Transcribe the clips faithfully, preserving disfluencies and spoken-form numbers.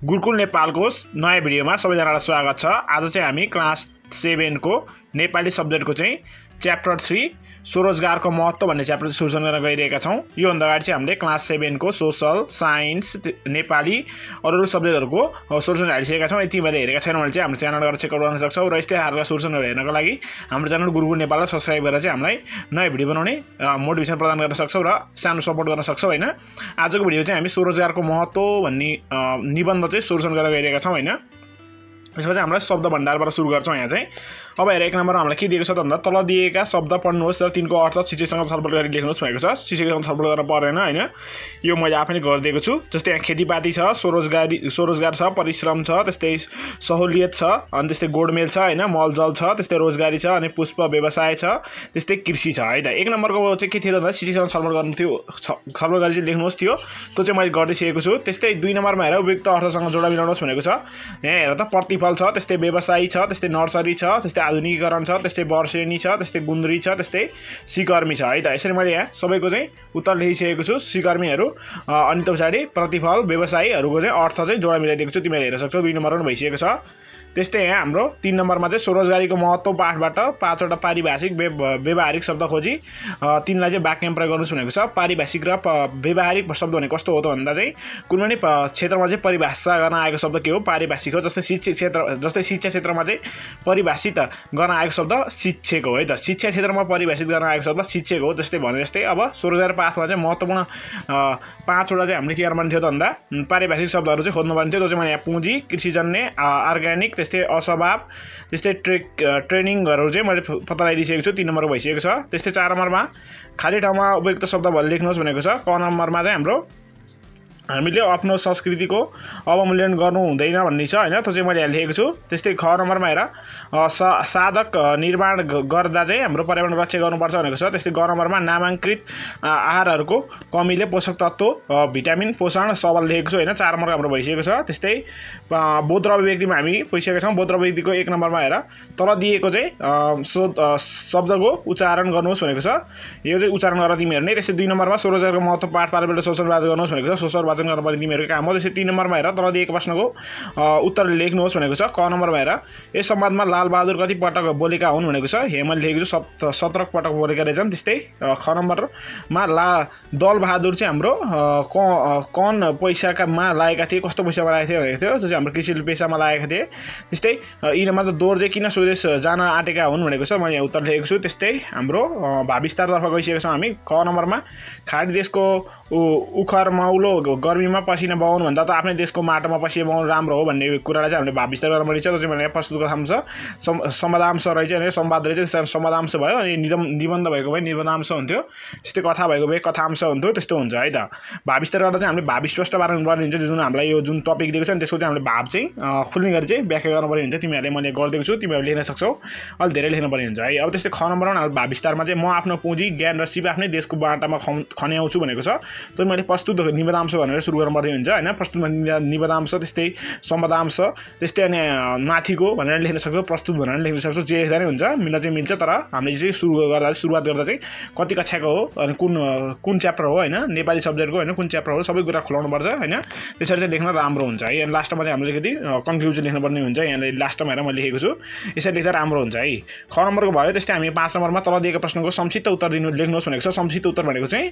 गुरुकुल नेपालको नयाँ भिडियोमा सबैजनालाई स्वागत छ। आज चाहिँ हामी क्लास सेभेन को नेपाली सब्जेक्टको चाहिँ च्याप्टर थ्री स्वरोजगारको महत्त्व भन्ने च्याप्टर सुरु गर्न गइरहेका छौँ। यो भन्दा अगाडि चाहिँ हामीले क्लास सेभेन को सोशल साइन्स नेपाली अरू अरू सब्जेक्टहरूको सोल्युसन हालिसकेका छौँ। यति मैले हेरेका छैन भने चाहिँ हाम्रो च्यानल गएर चेकआउट गर्न सक्छौँ र यस्तै खालका सोल्युसनहरू हेर्नको लागि हाम्रो च्यानल गुरुकुल नेपाललाई सब्सक्राइब गरेर चाहिँ हामीलाई नयाँ भिडियो बनाउने मोटिभेसन प्रदान गर्न सक्छौँ र सानो सपोर्ट गर्न सक्छौँ हैन। आजको भिडियो चाहिँ हामी स्वरोजगारको महत्त्व भन्ने निबन्ध चाहिँ सोल्युसन गरेर गइरहेका छौँ हैन। त्यसपछि हामीलाई शब्द भण्डारबाट सुरु गर्छौँ। यहाँ चाहिँ अब हेर एक नम्बरमा हामीलाई के दिएको छ त भन्दा तल दिएका शब्द पढ्नुहोस् र तिनको अर्थ शिक्षकसँग छलफल गरी लेख्नुहोस् भनेको छ। शिक्षकसँग छलफल गर्न परेन हैन, यो मैले आफै गरिदिएको छु। जस्तै यहाँ खेतीपाती छ, स्वरोजगारी स्वरोजगार छ, परिश्रम छ, त्यस्तै सहुलियत छ, अनि त्यस्तै गोडमेल छ हैन, मलजल छ, त्यस्तै रोजगारी छ, अनि पुष्प व्यवसाय छ, त्यस्तै कृषि छ है त। एक नम्बरको चाहिँ के थियो भन्दा शिक्षकसँग छलफल गर्नु थियो, छलफल गरी चाहिँ लेख्नुहोस् थियो, त्यो चाहिँ मैले गरिदिइसकेको छु। त्यस्तै दुई नम्बरमा हेर उपयुक्त अर्थसँग जोडा मिलाउनुहोस् भनेको छ। यहाँ हेर त प्रतिफल छ, त्यस्तै व्यवसायी छ, त्यस्तै नर्सरी छ, त्यस्तै आधुनिकीकरण छ, त्यस्तै वर्षेनी छ, त्यस्तै गुन्द्री छ, त्यस्तै सिकर्मी छ है त। यसरी मैले यहाँ सबैको चाहिँ उत्तर लेखिसकेको छु। सिकर्मीहरू अनि त पछाडि प्रतिफल व्यवसायीहरूको चाहिँ अर्थ चाहिँ जोडा मिलाइदिएको छु, तिमीले हेर्न सक्छौ। दुई नम्बरमा भइसकेको छ। त्यस्तै यहाँ हाम्रो तीन नम्बरमा चाहिँ स्वरोजगारीको महत्त्व पाठबाट पाँचवटा पारिभाषिक व्यावहारिक शब्द खोजी तिनलाई चाहिँ वाक्यमा प्रयोग गर्नुहोस् भनेको छ। पारिभाषिक र व्यावहारिक शब्द भने कस्तो हो त भन्दा चाहिँ कुनै पनि क्षेत्रमा चाहिँ परिभाषा गर्न आएको शब्द के हो, पारिभाषिक हो। जस्तै शिक्षा क्षेत्र जस्तै शिक्षा क्षेत्रमा चाहिँ परिभाषित गर्न आएको शब्द शिक्षक हो है त। शिक्षा क्षेत्रमा परिभाषित गर्न आएको शब्द शिक्षक हो। जस्तै भने जस्तै अब स्वरोजगार पाठमा चाहिँ महत्त्वपूर्ण पाँचवटा चाहिँ हामीले के गर्नु थियो त भन्दा पारिभाषिक शब्दहरू चाहिँ खोज्नुपर्ने थियो। त्यो चाहिँ मैले यहाँ पुँजी, कृषिजन्य, अर्ग्यानिक, त्यस्तै अस्वभाव, त्यस्तै ट्रेक ट्रेनिङहरू चाहिँ मैले पत्ता लगाइदिइसकेको छु। तीन नम्बरको भइसकेको छ। त्यस्तै चार नम्बरमा खाली ठाउँमा उपयुक्त शब्द लेख्नुहोस् भनेको छ। क नम्बरमा चाहिँ हाम्रो हामीले आफ्नो संस्कृतिको अवमूल्यन गर्नु हुँदैन भन्ने छ हैन, त्यो चाहिँ मैले यहाँ लेखेको छु। त्यस्तै ख नम्बरमा हेर सा साधक निर्माण गर्दा चाहिँ हाम्रो पर्यावरण रक्षा गर्नुपर्छ भनेको छ। त्यस्तै ग नम्बरमा नामाङ्कित आहारहरूको कमीले पोषक तत्त्व भिटामिन पोषण सबल लेखेको छु हैन, चार नम्बरको हाम्रो भइसकेको छ। त्यस्तै बोध र अभिव्यक्तिमा हामी भइसकेका छौँ। बोध र अभिव्यक्तिको एक नम्बरमा हेर तल दिएको चाहिँ शब्दको उच्चारण गर्नुहोस् भनेको छ। यो चाहिँ उच्चारण गरेर तिमीहरू नै। त्यस्तै दुई नम्बरमा स्वरोजगारको महत्त्व पाठ पारेबाट सोसल गर्नुहोस् भनेको छ। सोसल वाचन गर्नुपर्ने तिमीहरूको काम हो। त्यसै तीन नम्बरमा हेर तल दिएको प्रश्नको उत्तर लेख्नुहोस् भनेको छ। क नम्बरमा हेर यस संवादमा लालबहादुर कति पटक बोलेका हुन् भनेको छ। हे मैले लेखेको छु सत्र सत्र पटक बोलेका रहेछन्। त्यस्तै ख नम्बरमा ला दलबहादुर चाहिँ हाम्रो कौन पैसाकामा लागेका थिए, कस्तो पैसामा लागेको थियो भनेको थियो, त्यो चाहिँ हाम्रो कृषि पेसामा लागेका थिए। त्यस्तै यिनमा त दोहोर चाहिँ किन स्वदेश जान आँटेका हुन् भनेको छ, मैले उत्तर लेखेको छु। त्यस्तै हाम्रो भाविस्तारतर्फ गइसकेको छौँ हामी। क नम्बरमा खाडी देशको उखर मौलो गर्मीमा पसिना बगाउनु भन्दा त आफ्नै देशको माटोमा पसिना बगाउनु राम्रो हो भन्ने कुरालाई चाहिँ हामीले भाविस्तार गर्न पर्छ। त्यो चाहिँ मैले प्रस्तुत गर्न छ। संवादांश रहेछ अनि संवाद रहेछ, त्यसमा संवादांश भयो अनि निबन्ध भएको भए निबन्धांश हुन्थ्यो, त्यस्तै कथा भएको भए कथांश हुन्थ्यो, त्यस्तो हुन्छ है त। भाविस्तार गर्दा चाहिँ हामीले भाव स्पष्ट पार्नुपर्ने हुन्छ। जुन हामीलाई यो जुन टपिक दिएको छ नि त्यसको चाहिँ हामीले भाव चाहिँ खुल्ने गरी चाहिँ व्याख्या गर्नुपर्ने हुन्छ। तिमीहरूले मैले गरिदिएको छु, तिमीहरूले लेख्न सक्छौ, अलिक धेरै लेख्नुपर्ने हुन्छ है। अब त्यस्तै ख नम्बरमा हामीले भाविस्तारमा चाहिँ म आफ्नो पुँजी ज्ञान र सिप आफ्नै देशको बाटामा खन्याउँछु भनेको छ। त्यो मैले प्रस्तुत निबन्धांश भनेर सुरु गर्नुपर्ने हुन्छ हैन। प्रस्तुत निबन्धांश, त्यस्तै संवादांश, त्यस्तै अनि माथिको भनेर लेख्न सक्छौ, प्रस्तुत भनेर लेख्न सक्छौ, जे लेख्दा नै हुन्छ, मिल्न चाहिँ मिल्छ। तर हामीले चाहिँ सुरु गर्दा सुरुवात गर्दा चाहिँ कति कक्षाको हो अनि कुन कुन च्याप्टर हो हैन, नेपाली सब्जेक्टको हैन, कुन च्याप्टर हो सबै कुरा खुलाउनु पर्छ हैन। त्यसरी चाहिँ लेख्न राम्रो हुन्छ है। अनि लास्टमा चाहिँ हामीले अलिकति कन्क्लुजन लेख्नुपर्ने हुन्छ। यहाँले लास्टमा हेरेर मैले लेखेको छु, यसरी लेख्दा राम्रो हुन्छ है। ख नम्बरको भयो। त्यस्तै हामी पाँच नम्बरमा तल दिएको प्रश्नको संक्षिप्त उत्तर दिनु लेख्नुहोस् भनेको छ। संक्षिप्त उत्तर भनेको चाहिँ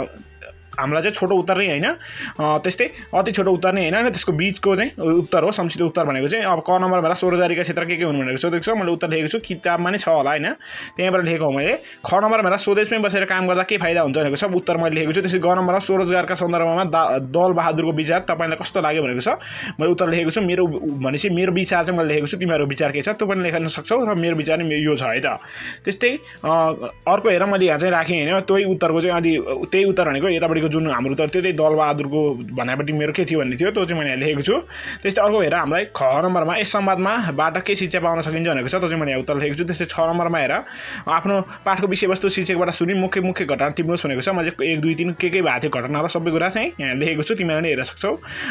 हामीलाई चाहिँ छोटो उत्तर नै होइन, त्यस्तै अति छोटो उत्तर नै होइन, त्यसको बिचको चाहिँ उत्तर हो संक्षिप्त उत्तर भनेको चाहिँ। अब क नम्बरमा स्वरोजगारीका क्षेत्र के के हुन् भनेको सोधेको छ, मैले उत्तर लेखेको छु, किताबमा नै छ होला होइन, त्यहीँबाट लेखेको हो मैले। ख नम्बरमा स्वदेशमै बसेर काम गर्दा के फाइदा हुन्छ भनेको छ, उत्तर मैले लेखेको छु। त्यसै ग नम्बरमा स्वरोजगारका सन्दर्भमा दलबहादुरको विचार तपाईँलाई कस्तो लाग्यो भनेको छ, मैले उत्तर लेखेको छु। मेरो भनेपछि मेरो विचार चाहिँ मैले लेखेको छु, तिमीहरूको विचार के छ त्यो पनि लेख्न सक्छौ र मेरो विचार नै यो छ है त। त्यस्तै अर्को हेर मैले यहाँ चाहिँ राखेँ होइन, त्यही उत्तरको चाहिँ अलि त्यही उत्तर भनेको यतापट्टि जुन हाम्रो उत्तर थियो त्यही दलबहादुरको भनेपछि मेरो के थियो भन्ने थियो, त्यो चाहिँ मैले लेखेको छु। त्यस्तै अर्को हेर हामीलाई ख नम्बरमा यस संवादमाबाट के शिक्षा पाउन सकिन्छ भनेको छ, त्यो चाहिँ मैले उत्तर लेखेको छु। त्यस्तै छ नम्बरमा हेर आफ्नो पाठको विषयवस्तु शिक्षकबाट सुनि मुख्य मुख्य घटना टिप्नुहोस् भनेको छ। मैले एक दुई तिन के के भएको थियो घटनाहरू सबै कुरा चाहिँ यहाँ लेखेको छु, तिमीहरूले हेर्न सक्छौ।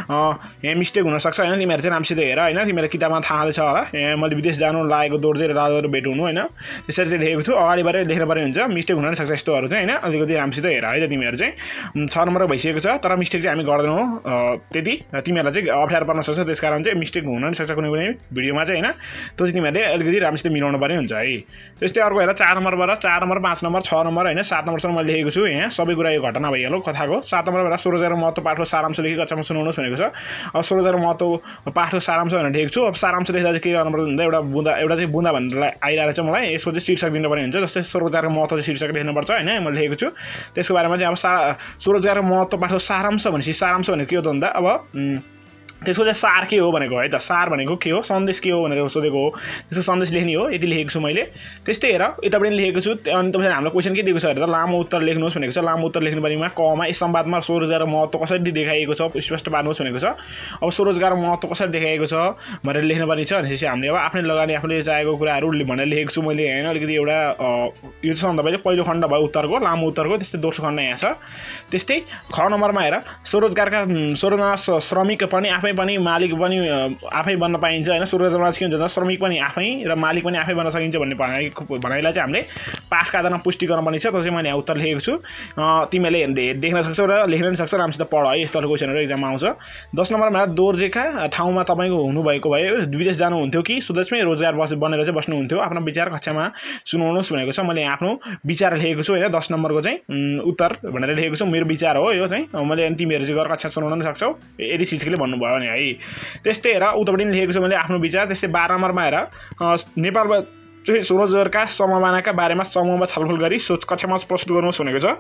यहाँ मिस्टेक हुनसक्छ होइन, तिमीहरू चाहिँ राम्रोसित हेर होइन, तिमीहरू किताबमा थाहा छ होला। यहाँ मैले विदेश जानु लागेको दोर्जे र राजाहरू भेट हुनु होइन, त्यसरी चाहिँ लेखेको छु। अगाडिबाटै लेख्न पर्ने हुन्छ, मिस्टेक हुन सक्छ यस्तोहरू चाहिँ होइन, अलिकति राम्रोसित हेर है त तिमीहरू चाहिँ। छ नम्बर भइसकेको छ तर मिस्टेक चाहिँ हामी गर्दैनौँ त्यति तिमीहरूलाई चाहिँ अप्ठ्यारो पर्न सक्छ त्यस कारण चाहिँ मिस्टेक हुन नि सक्छ कुनै कुनै भिडियोमा चाहिँ होइन त्यो चाहिँ तिमीहरूले अलिकति राम्रोसित मिलाउनु पर्ने हुन्छ है त्यस्तै अर्को हेर चार नम्बरबाट चार नम्बर पाँच नम्बर छ नम्बर होइन सात नम्बरसम्म मैले लेखेको छु यहाँ सबै कुरा यो घटना भइहाल्यो कथाको सात नम्बरबाट स्वरोजगार महत्त्व पाठको सारांश लेखी कक्षामा सुनाउनुहोस् भनेको छ अब स्वरोजगार महत्त्व पाठको सारांश भनेर लेखेको छु अब सारांश लेख्दा चाहिँ के गर्नुपर्छ भन्दा एउटा बुँदा एउटा चाहिँ बुँदा भनेर आइरहेको छ मलाई यसको चाहिँ शीर्षक दिनुपर्ने हुन्छ जस्तै स्वरोजगारको महत्त्व चाहिँ शीर्षक लेख्नुपर्छ होइन मैले लेखेको छु त्यसको बारेमा चाहिँ अब सा स्वरोजगारको महत्त्व पाठको सारांश भनेपछि सारांश भनेको के हो त भन्दा अब त्यसको चाहिँ सार के हो भनेको है त सार भनेको के हो सन्देश के हो भनेर सोधेको हो त्यसको सन्देश लेख्ने हो यति लेखेको छु मैले त्यस्तै हेर यतापट्टि लेखेको छु अनि तपाईँले हामीलाई क्वेसन के दिएको छ हेर त लामो उत्तर लेख्नुहोस् भनेको छ लामो उत्तर लेख्ने बारेमा कमा यस संवादमा स्वरोजगार महत्त्व कसरी देखाइएको छ स्पष्ट पार्नुहोस् भनेको छ अब स्वरोजगार महत्त्व कसरी देखाइएको छ भनेर लेख्न पर्ने छ भनेपछि हामीले अब आफ्नै लगानी आफूले चाहेको कुराहरू भनेर लेखेको छु मैले होइन अलिकति एउटा यो चाहिँ तपाईँले पहिलो खण्ड भयो उत्तरको लामो उत्तरको त्यस्तै दोस्रो खण्ड यहाँ छ त्यस्तै ख नम्बरमा हेर स्वरोजगारका स्वरोजगार श्रमिक पनि आफै पनि मालिक पनि आफै बन्न पाइन्छ होइन स्वरोजगारमा के हुन्छ श्रमिक पनि आफै र मालिक पनि आफै बन्न सकिन्छ भन्ने भनाइ भनाइलाई चाहिँ हामीले पाठका आधारमा पुष्टि गर्नुपर्ने छ त्यो चाहिँ मैले यहाँ उत्तर लेखेको छु तिमीहरूले देख्न सक्छौ र लेख्न पनि सक्छौ राम्रोसित पढ है यस्तो क्वेसनहरू एक्जाममा आउँछ दस नम्बरमा दोर्जेका ठाउँमा तपाईँको हुनुभएको भए विदेश जानुहुन्थ्यो कि स्वदेशमै रोजगार बस बनेर चाहिँ बस्नुहुन्थ्यो आफ्नो विचार कक्षामा सुनाउनुहोस् भनेको छ मैले आफ्नो विचार लेखेको छु होइन दस नम्बरको चाहिँ उत्तर भनेर लेखेको छु मेरो विचार हो यो चाहिँ मैले तिमीहरू चाहिँ गएर कक्षा सुनाउन पनि सक्छौ यदि शिक्षकले भन्नुभयो भने है त्यस्तै हेर उतापट्टि लेखेको छु मैले आफ्नो विचार त्यस्तै बाह्र नम्बरमा हेर नेपालमा चाहिँ स्वरोजगारका सम्भावनाका बारेमा समूहमा छलफल गरी सोच कक्षामा प्रस्तुत गर्नुहोस् भनेको छ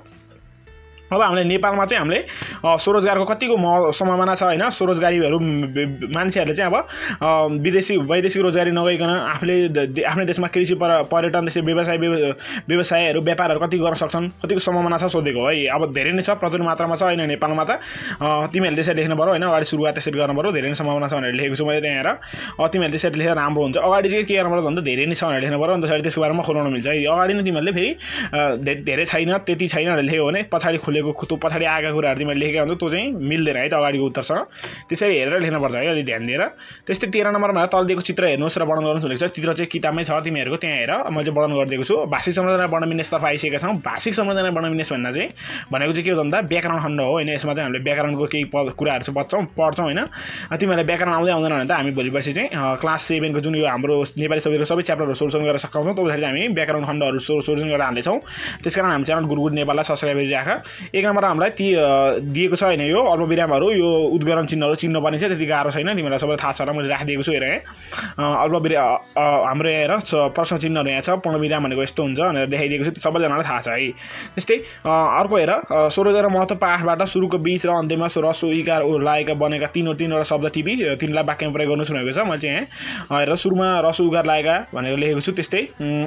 अब हामीले नेपालमा चाहिँ हामीले स्वरोजगारको कतिको सम्भावना छ होइन स्वरोजगारीहरू मान्छेहरूले चाहिँ अब विदेशी वैदेशिक रोजगारी नगइकन आफूले आफ्नै देशमा कृषि पर्यटन त्यसै व्यवसाय व्यवसायहरू व्यापारहरू कति गर्न सक्छन् कतिको सम्भावना छ सोधेको है अब धेरै नै छ प्रचुर मात्रामा छ होइन नेपालमा त तिमीहरूले त्यसरी लेख्नु पर्यो होइन अगाडि सुरुवात त्यसरी गर्नु पर्यो धेरै नै सम्भावना छ भनेर लेखेको छु मैले त्यहाँ हेर तिमीहरूले त्यसरी लेखेर राम्रो हुन्छ अगाडि चाहिँ के गर्नु पर्यो भन्दा धेरै नै छ भनेर लेख्नु पर्यो अन्त त्यसरी त्यसको बारेमा खोलाउन मिल्छ है अगाडि नै तिमीहरूले फेरि धेरै छैन त्यति छैन भनेर लेख्यो भने पछाडि खुलेको त्यो पछाडि आएका कुराहरू तिमीले लेखेको हुन्छ त्यो चाहिँ मिल्दैन है त अगाडिको उत्तरसँग त्यसरी हेरेर लेख्नुपर्छ है अलिक ध्यान दिएर त्यस्तै तेह्र नम्बरमा तल दिएको चित्र हेर्नुहोस् र वर्णन गर्नुहोस् भनेको छ चित्र चाहिँ किताबमै छ तिमीहरूको त्यहाँ हेर मैले चाहिँ वर्णन गरिदिएको छु भाषिक संरचना वर्ण विन्यासतर्फ आइसकेका छौँ भाषिक संरचना वर्ण विन्यास भन्दा चाहिँ भनेको चाहिँ के हो भन्दा व्याकरण खण्ड हो होइन यसमा चाहिँ हामीले व्याकरणको केही कुराहरू चाहिँ बच्छौँ पढ्छौँ होइन तिमीहरूलाई व्याकरण आउँदै आउँदैन भने त हामी भोलि पर्सि चाहिँ क्लास सेभेनको जुन यो हाम्रो नेपाली सब्जेक्टको सबै च्याप्टरहरू सोल्युसन गरेर सकाउँछौँ तबखेरि हामी व्याकरण खण्डहरू सोल्युसन गरेर हाल्दैछौँ त्यस कारण हामी च्यानल गुरुगुड नेपाललाई सब्सक्राइब गरिराख एक नम्बर हामीलाई ती दिएको छ होइन यो अल्पविरामहरू यो उद्गरण चिन्हहरू चिन्नुपर्ने छ त्यति गाह्रो छैन तिमीलाई सबै थाहा छ र मैले राखिदिएको छु हेर अल्पविरा हाम्रो हेर प्रश्न चिन्हहरू यहाँ छ पूर्णविराम भनेको यस्तो हुन्छ भनेर देखाइदिएको छु सबैजनालाई थाहा छ है त्यस्तै अर्को हेर स्वरोजगार महत्त्व पाठबाट सुरुको बीच र अन्त्यमा रसो इकार लागेका बनेका तीन तीनवटा शब्द टिपी तिनलाई वाक्यमा प्रयोग गर्नुहोस् भनेको छ मैले चाहिँ यहाँ हेर सुरुमा रसो उकार लागेका भनेर लेखेको छु त्यस्तै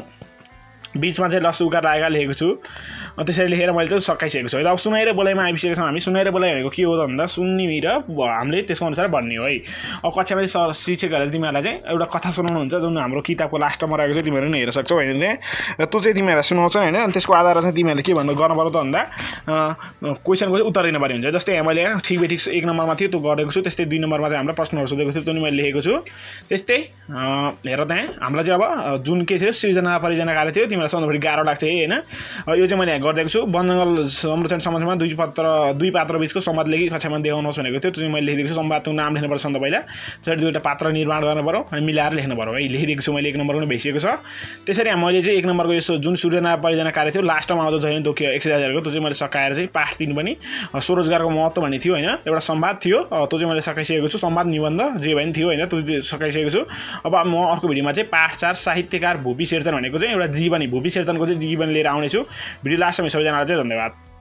बीचमा चाहिँ लसु उकार लागेका लेखेको छु त्यसरी लेखेर मैले चाहिँ सकाइसकेको छु अब सुनाएर बोलाइमा आइसकेको छौँ हामी सुनाएर बोलाइ भनेको के हो त भन्दा सुन्ने र हामीले त्यसको अनुसार भन्ने हो है अब कक्षामा चाहिँ शिक्षकहरूले तिमीहरूलाई चाहिँ एउटा कथा सुनाउनुहुन्छ जुन हाम्रो किताबको लास्टमा रहेको छ तिमीहरू पनि हेर्न सक्छौ होइन त्यहाँ त्यो चाहिँ तिमीहरूलाई सुनाउँछ होइन अनि त्यसको आधारमा चाहिँ तिमीहरूले के भन्नु गर्नु पर्यो त भन्दा क्वेसनको चाहिँ उत्तर दिनु पर्ने हुन्छ जस्तै मैले ठिक बेठिक एक नम्बरमा थियो त्यो गरेको छु त्यस्तै दुई नम्बरमा चाहिँ हामीलाई प्रश्नहरू सोधेको थियो त्यो पनि मैले लेखेको छु त्यस्तै हेर त्यहाँ हामीलाई चाहिँ अब जुन के थियो सृजना परिजना कार्य थियो तिमीलाई सम्झाउँदाखेरि गाह्रो लाग्छ है होइन यो चाहिँ मैले यहाँ गरिदिएको छु वन जङ्गल संरक्षण सम्बन्धमा दुई पत्र दुई पात्र बिचको संवाद लेखी कक्षामा देखाउनुहोस् भनेको थियो त्यो चाहिँ मैले लेखिदिएको छु संवादको नाम लेख्नुपर्छ सन्त पहिला त्यसरी दुईवटा पात्र निर्माण गर्नु पऱ्यो अनि मिलाएर लेख्नु पऱ्यो है लेखिदिएको छु मैले एक नम्बर पनि भइसकेको छ त्यसरी मैले चाहिँ एक नम्बरको यस्तो जुन सृजना परिजना कार्य थियो लास्टमा आउँछ छैन त्यो के एक्सर्साइजहरूको त्यो चाहिँ मैले सकाएर चाहिँ पाठ तिन पनि स्वरोजगारको महत्त्व भन्ने थियो होइन एउटा संवाद थियो त्यो चाहिँ मैले सकाइसकेको छु संवाद निबन्ध जे भए पनि थियो होइन त्यो सकाइसकेको छु अब म अर्को भिडियोमा चाहिँ पाठ चार साहित्यकार भूपी शेरचन भनेको चाहिँ एउटा जीवनी भूपी शेरचनको चाहिँ जीवन लिएर आउनेछु भिडियो लास्टमा सबैजनालाई चाहिँ धन्यवाद।